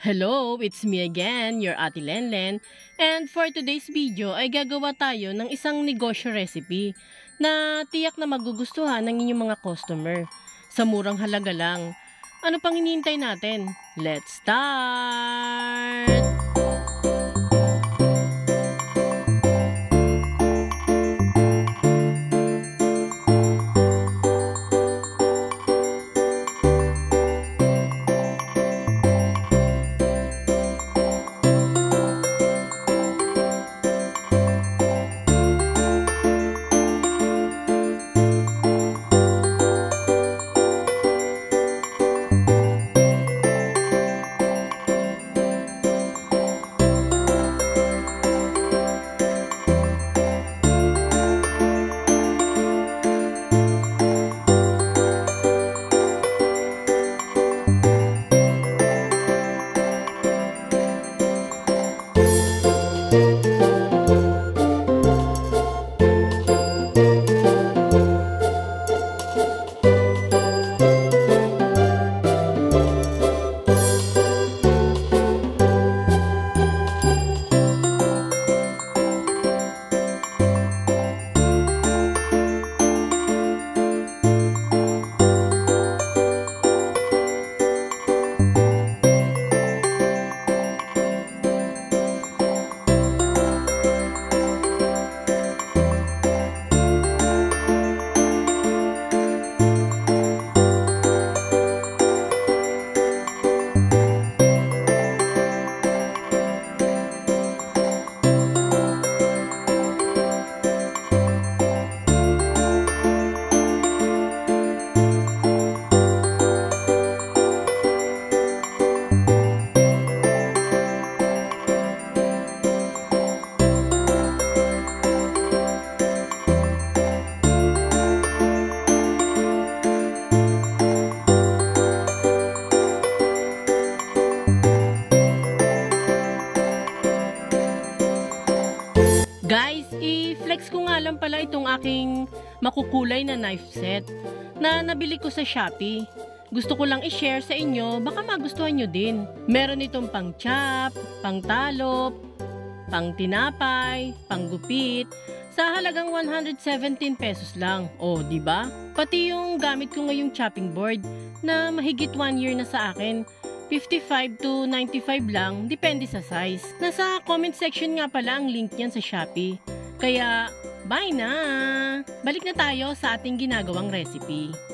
Hello, it's me again, your Ate Lenlen. And for today's video ay gagawa tayo ng isang negosyo recipe na tiyak na magugustuhan ng inyong mga customer. Sa murang halaga lang. Ano pang hinihintay natin? Let's start! Guys, i-flex ko nga lang pala itong aking makukulay na knife set na nabili ko sa Shopee. Gusto ko lang i-share sa inyo, baka magustuhan nyo din. Meron itong pang chop, pang talop, pang tinapay, pang gupit, sa halagang 117 pesos lang. O, di ba? Pati yung gamit ko ngayong chopping board na mahigit 1 year na sa akin. 55 to 95 lang, depende sa size. Nasa comment section nga pala ang link niyan sa Shopee. Kaya, bye na! Balik na tayo sa ating ginagawang recipe.